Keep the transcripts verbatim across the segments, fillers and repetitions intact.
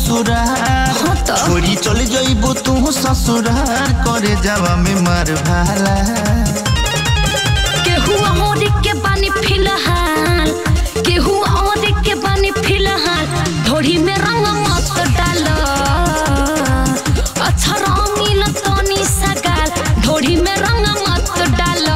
ससुराल छोड़ी चले जाइबो तू ससुराल करे जावा में मार भाला केहू और के बानी फिलहाल केहू और के बानी फिलहाल ढोड़ी में रंग मत डालो अच्छा रंगीला तनी सगाल ढोड़ी में रंग मत डालो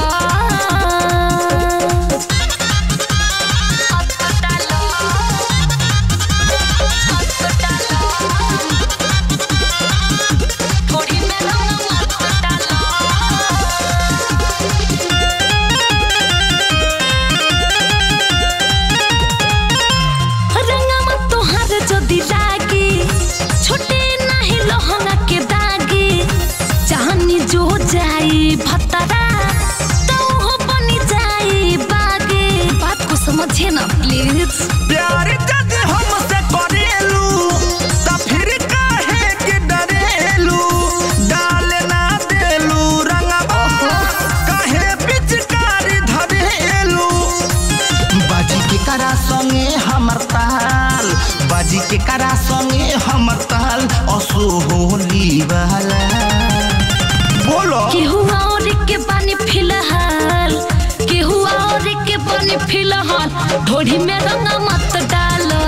भत्तरा तो हो बनी जाए बागे बात को समझे ना प्लीज प्यार जब हमसे करेलू तो फिर काहे के डरेलू डाले ना देलू रंगवा काहे पिचकारी धरेलू बाजी के करा संगे हमर ताल बाजी के करा संगे हमर ताल असो होली वाला बोलो केहू और के बानी फिलहाल केहू और के बानी फिलहाल ढोड़ी में रंग मत डालो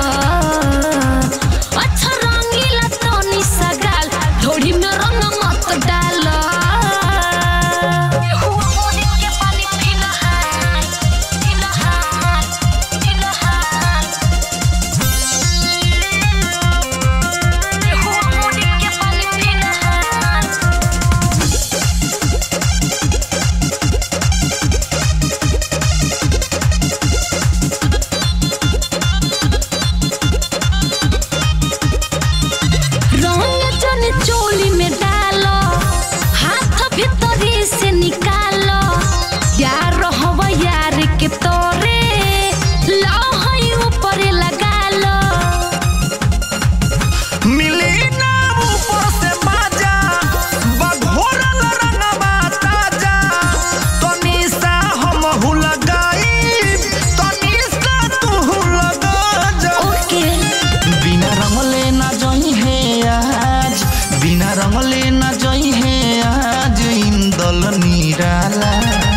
अच्छा रंगीला तनी सगाल ढोड़ी में रंग मत डालो केहू और के बानी फिलहाल फिलहाल फिलहाल केहू और के बानी फिलहाल चोली में डालो हाथ भीतरी से निकालो यार हवा यार के तोरे लो है ऊपर लगा लो मिली ना ऊपर से बाजा बघोरल रंगवा ताजा तनिसा हम हु लगाई तनिसा तू हु लगा जा ओके बिना रंगले ना जई है आज बिना रंगले ना जई है आज इंदल निराला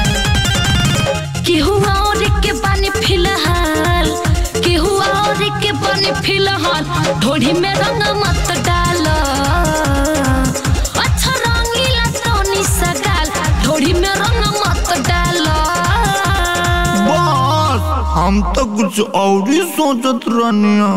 केहू और के बानी फिलहाल केहू और के बानी फिलहाल ढोड़ी में रंग मत डालो अच्छा रंगीला तनी सगाल ढोड़ी में रंग मत डालो बस हम तो कुछ और ही सोचत रहनिया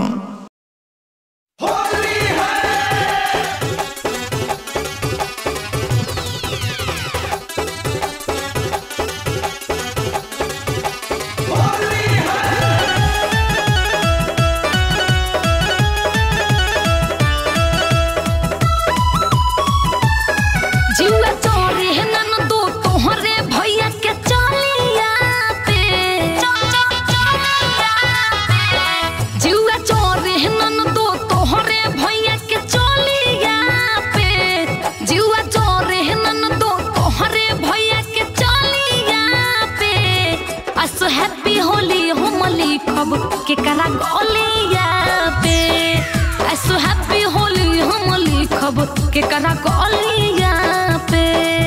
जीवा चोरे है नन दो तोहरे भैया के चलिया पे जीवा चोरे है नन दो तोहरे भैया के चलिया पे जीवा चोरे है नन दो तोहरे भैया के चलिया पे असो हैप्पी होली हम लिखब के करा गलिया पे असो हैप्पी होली हम लिखब के करा गलिया पे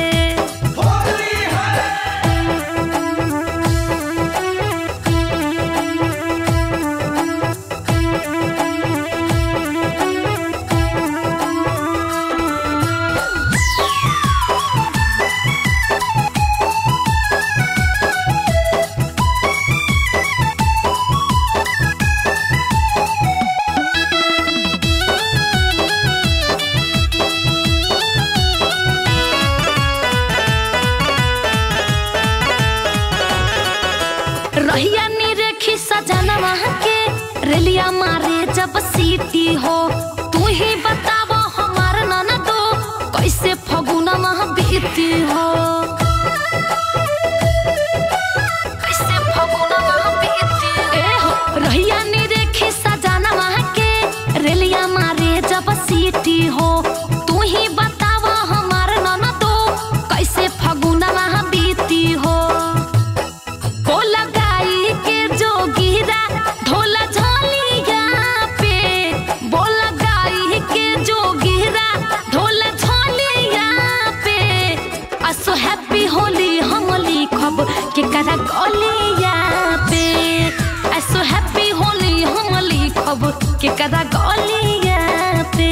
रहिया नी रेखी सजनवा के रेलिया मारे जब सीटी हो तू ही बतावो हमार ननदो कैसे फगुनवा बीती हो कैसे फगुनवा बीती ए हो रहिया नी रेखी सजनवा के रेलिया मारे जब सीटी हो तू ही बतावो हमार ननदो कैसे फगुनवा बीती हो ढोला झालिया पे बोला गाई केकरा गलिया पे।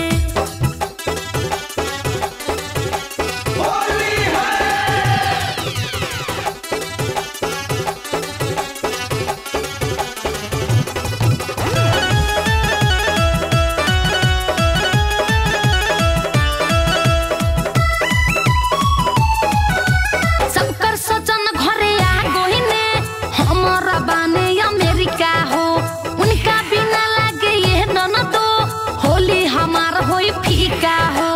सबकर सजन घरे आ गोहिने हमरा बाने अमेरिका हो। उनका बिना लागे ये ननदो होली हमार होई फीका हो।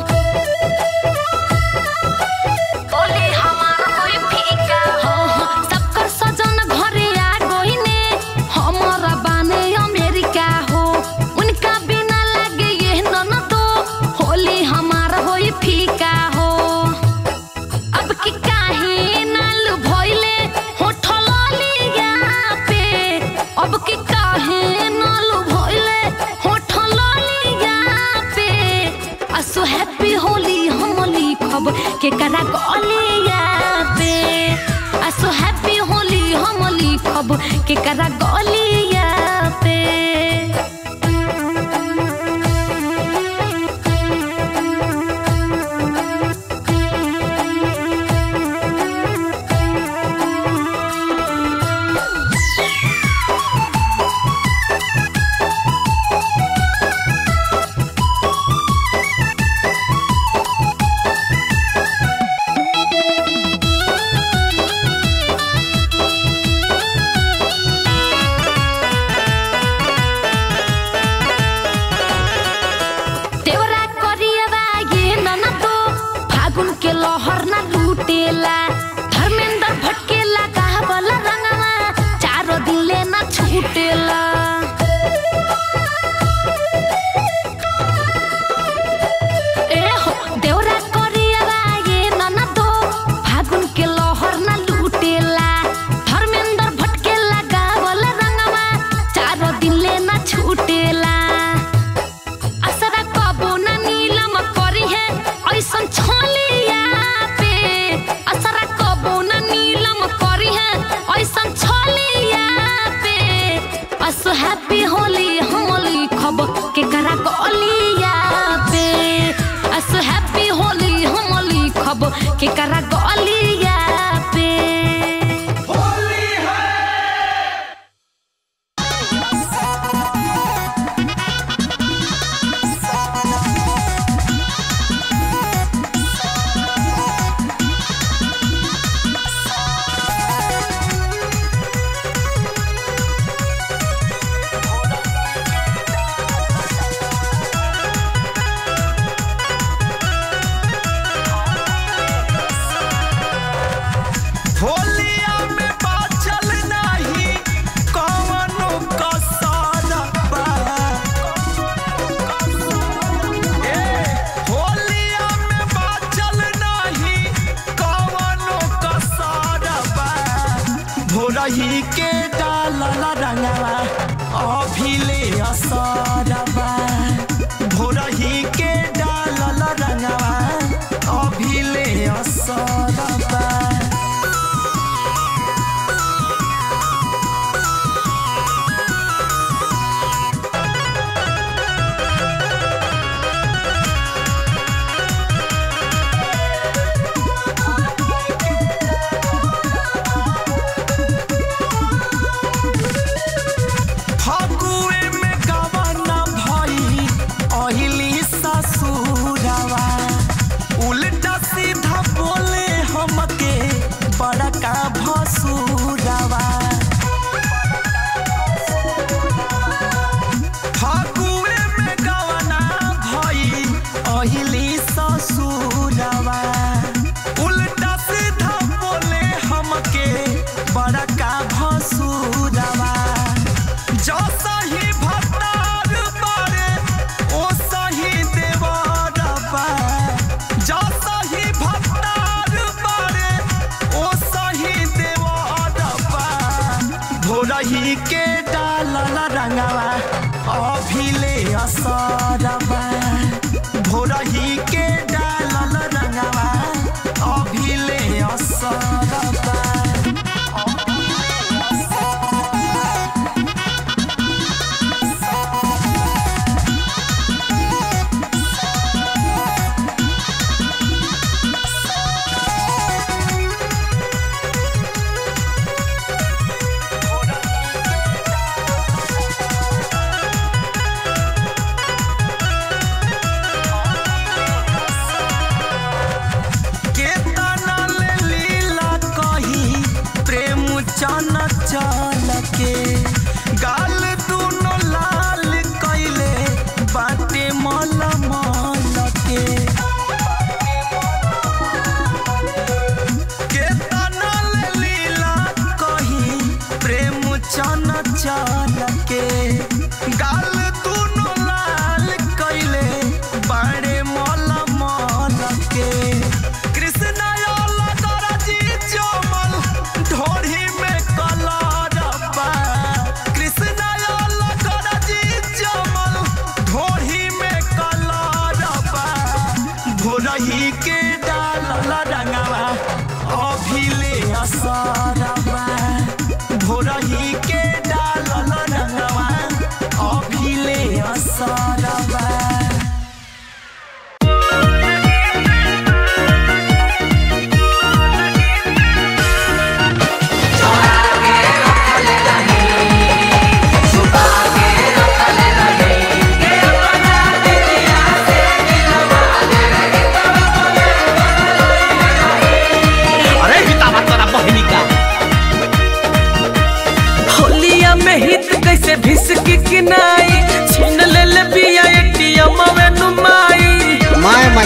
होली हमार होई फीका हो। सबकर सजन घरे आ गोहिने हमरा बाने अमेरिका हो। उनका बिना लागे ये ननदो होली हमार होई फीका हो। अब की काहे नाल भइले होठल लिया पे। अब की काहे नाल भइले होठल लिया पे। असो हैप्पी होली हम लिखब केकरा गलिया पे। असो हैप्पी होली हम लिखब केकरा गलिया पे। देवरा करियवा ये ननदो फागुन के लहर ना लूटेला। धर्मेंद्र भटकेला कहबला रंगवा चारो दिन ले ना छूटेला। ए हो देवरा करियवा ये ननदो फागुन के लहर ना लूटेला। धर्मेंद्र भटकेला कहबला रंगवा चारो दिन ले ना छूटेला। असरा कबो ना नीलम करी है ऐसन छलिया पे। असरा कबो ना नीलम करी है ऐसन छलिया पे। असो हैप्पी होली हम लिखब केकरा गलिया पे। असो हैप्पी होली हम लिखब केकरा गलिया पे। होलिया में बाचल नाही कवनो कसर बा। ए होलिया में बाचल नाही कवनो कसर बा। भोरही के डालल रंगवा अभिले असर बा। भोरही के डालल रंगवा अभिले असर बा।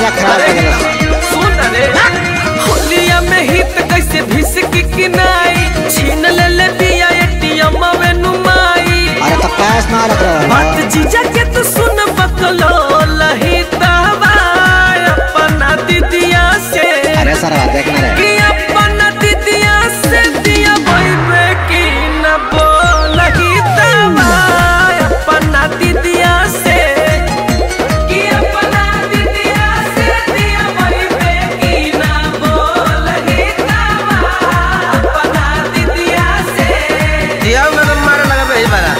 मिजाज खराब कर देला। सुन रे होलिया में हित कैसे भिसकी कि नहीं छीन ले ले दिया एटीएम में नुमाई। अरे तो कैश ना रख रहा बात जीजा के तू सुन बकलो लहितावा अपना दीदिया से। अरे सर देखना रे कि अपना दीदिया से दिया भाई पे कि न बोलहितावा अपना दीदिया से। कि अपना दीदिया से दिया भाई पे कि न बोलहितावा अपना दीदिया से। दिया में मार लगा भाई बड़ा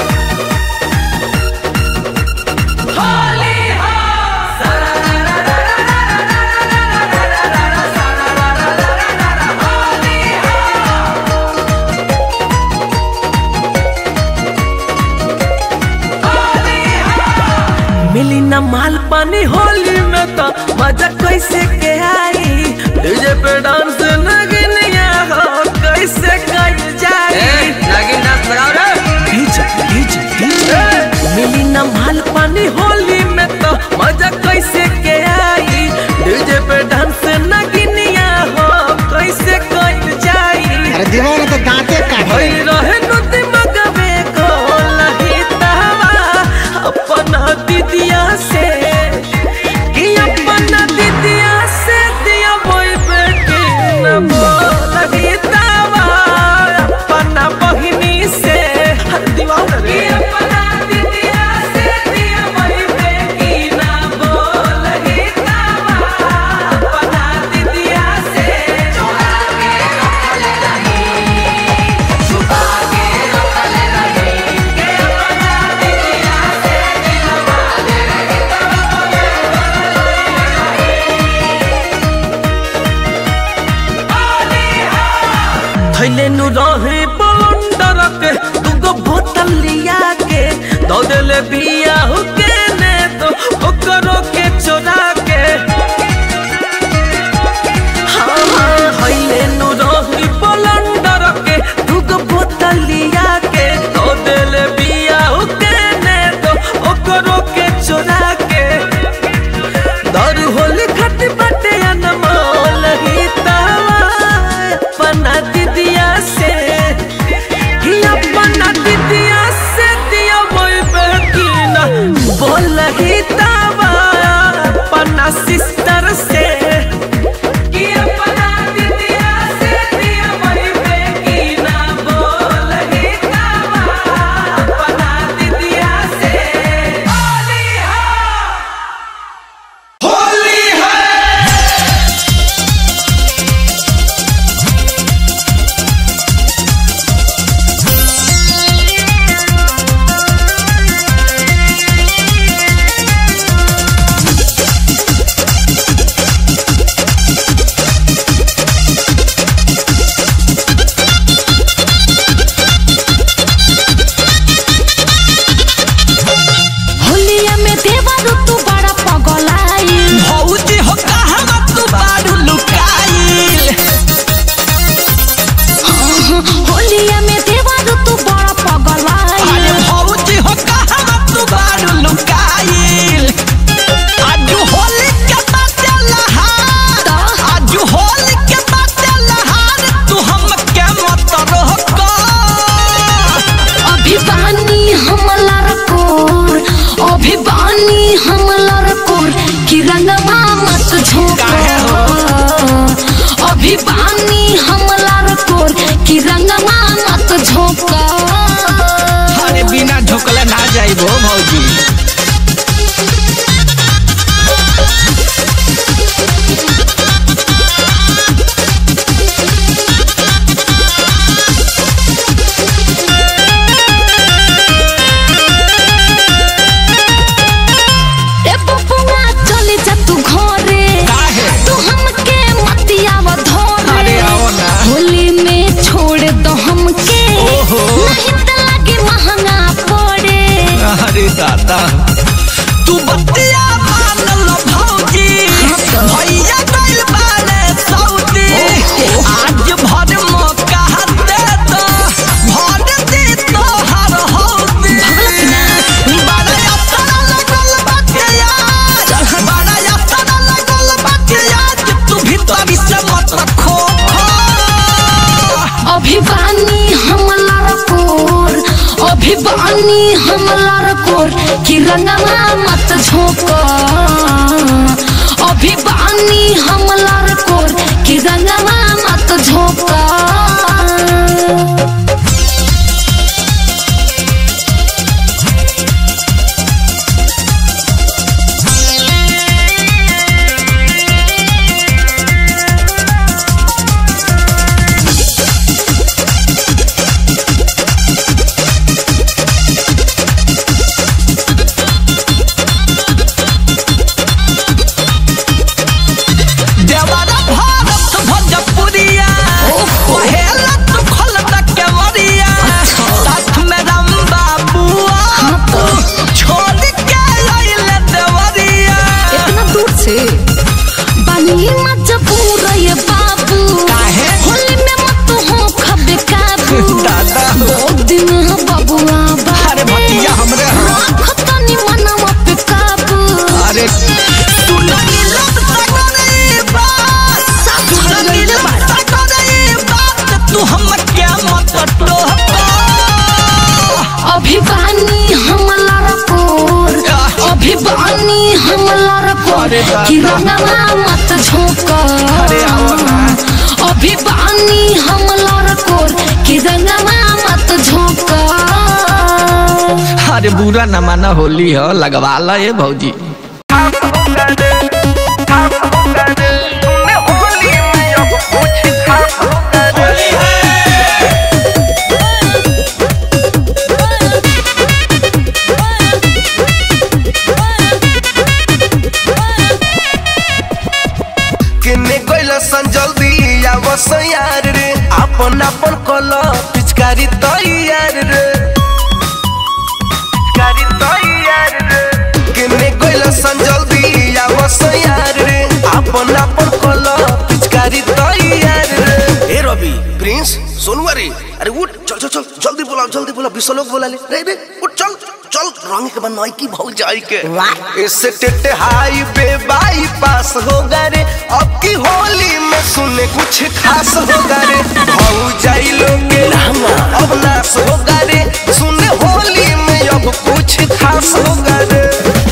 मिली न माल पानी होली में तो मजा कैसे के आई। डीजे पे डांस नगिनिया हो कैसे कर जाई। नगिन डांस लगाओ रे डीजे डीजे डीजे। मिली न माल पानी होली में तो मजा कैसे के आई। डीजे पे डांस नगिनिया हो कैसे कर जाई। अरे दीवाना तो दांते काट होई रहे नु दिमाग में को लहितावा अपना दीदिया से। कि अपना दीदिया से दिया बोई बेटी न बोलहितावा अपना बहिनी से। दीवाना रे अपना दीदिया से दिया बोई बेटी न बोलहितावा अपना दीदिया से। छुपा के रखले रही छुपा के रखले रही के अपना दीदिया से दिलवा दे थैले नु रहे बंडर के दुगो बोतल लिया के दो देले बिया हो के ने तो ओकरो के चोरा के। हाँ हाँ थैले नु रहे बंडर के दुगो बोतल लिया के दो देले बिया हो के ने तो ओकरो के चोरा के। दारू होली खट बटे अनमोल हितावा अपना दीदिया से। कि अपना दीदिया से दिया बोई बेटी न बोलहितावा अपना सिस्टर से। कि अपना दीदिया से दिया बोई बेटी न बोलहितावा अपना दीदिया से। होली है होलिया में देवरू तू बड़ा पगलाई। भौजी हो कहाँ तू बारू लुकाइल। होलिया में देवरू तू बड़ा पगलाई। अरे भौजी हो कहाँ तू बारू लुकाइल। आजू होली के बाटे लहार आजू होली के बाटे लहार तू हमके मत रोको। अभी बानी हमला रकोर अभी बानी हमला रकोर कि रंगवा मत झोंको। अभी बानी हमला रकोर कि रंगवा मत झोंको। अरे बिना झोंकले ना जाइबो भौजी। ए बबुआ चले जा तू घरे काहे? तू हमके मतियाव धोरे। अरे आओ ना। होली में छोड़ दो हमके ओहो। नहीं तो लगे महंगा पड़े। अरे दादा तू बतिया मान लो भौजी। भैया गइल बाने सऊदी। आज भर मौका दे दो भर दे तो हर हौदी। बड़ा यात्रा लगल बाटे यार बड़ा यात्रा लगल अभी बानी हम लड़कोर कि रंगवा मत झोंका अभी बानी हम लड़कोर कि रंगवा मत झोंका कि रंगवा मत झोंका अभी बानी हम लड़कोर कि रंगवा मत झोंका अरे बुरा न माना होली है लगवा ला ये भौजी यार रे अपन अपन कला पिचकारी तैयार रे पिचकारी तैयार रे किने गइल संजल्दी आवस यार रे अपन अपन कला पिचकारी तैयार रे ए रवि प्रिंस सोनवारी अरे उठ चल चल चल जल्दी बुलाओ जल्दी बुलाओ बीस लोग बुला ले रे रे उठ चल चल रंग के बनवाई की भौज जाई के इससे टेटे हाई बे बाई पास होगा रे अब की होली में सुने कुछ खास होगा रे भौज जाई लोग के अब नास होगा रे सुने होली में अब कुछ खास होगा रे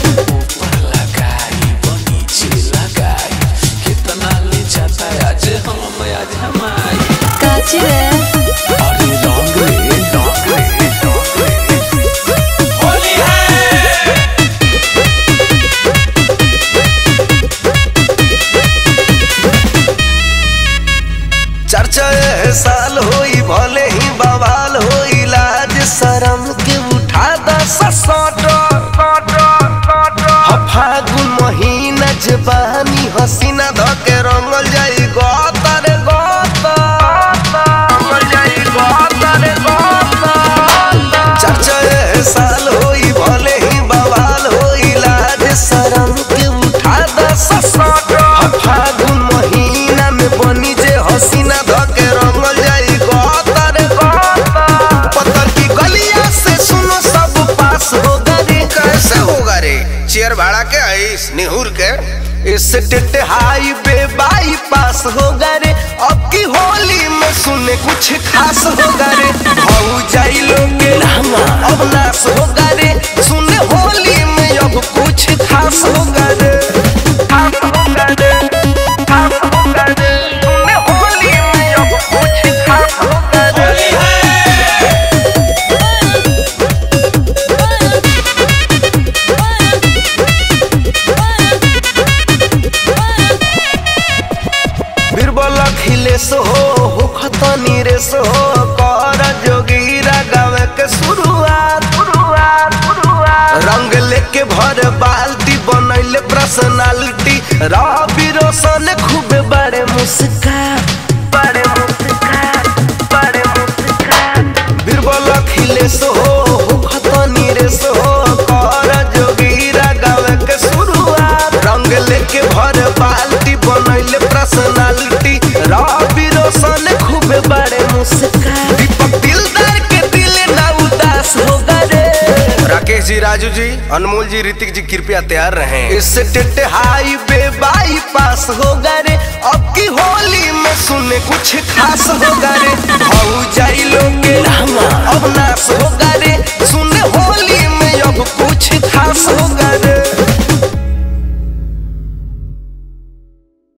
लगाई बनीचे लगाई कितना ले जाता है आज हम आज हमारी काची रे अरे रंग रे रंग रे साल होई भले ही बवाल होई लाज शरम के उठा दस फागुन महीना जवानी हसीना धके रंगल जाई गोतर गोतर जाई गोतर गोतर साल होई भले ही बवाल होई लाज शरम के उठा दस फागुन महीना में बनी जे हसीना धके चेयर भाड़ा के आइस निहुर के इससे टेटे हाई बे बाई पास होगा रे अब की होली में सुने कुछ खास होगा रे भौज जाई लोग के अब नास होगा रे सुने होली में अब कुछ खास होगा रे खास होगा रे खास होगा रे सुने होली में अब कुछ खास होगा रे सो हो खतनी रे सो कर जोगीरा गावे के शुरुआत शुरुआत शुरुआत रंग लेके भर बाल्टी बनैले पर्सनालिटी रवि रोशन खूब बड़े मुस्कान बड़े मुस्कान बड़े मुस्कान बीरबल खिले सो हो खतनी रे सो कर जोगीरा गावे के शुरुआत रंग लेके भर बाल्टी बनैले पर्सनालिटी रवि रोशन खूब बड़े मुस्कान दीपक दिलदार के दिल ना उदास होगा रे राकेश जी राजू जी, अनमोल जी, ऋतिक जी कृपया तैयार रहें। इससे टेटे हाईवे बाईपास होगा रे, अब की होली में सुने कुछ खास होगा रे। भाऊ जाई लोग के अब नाश होगा रे, सुने होली में अब कुछ खास होगा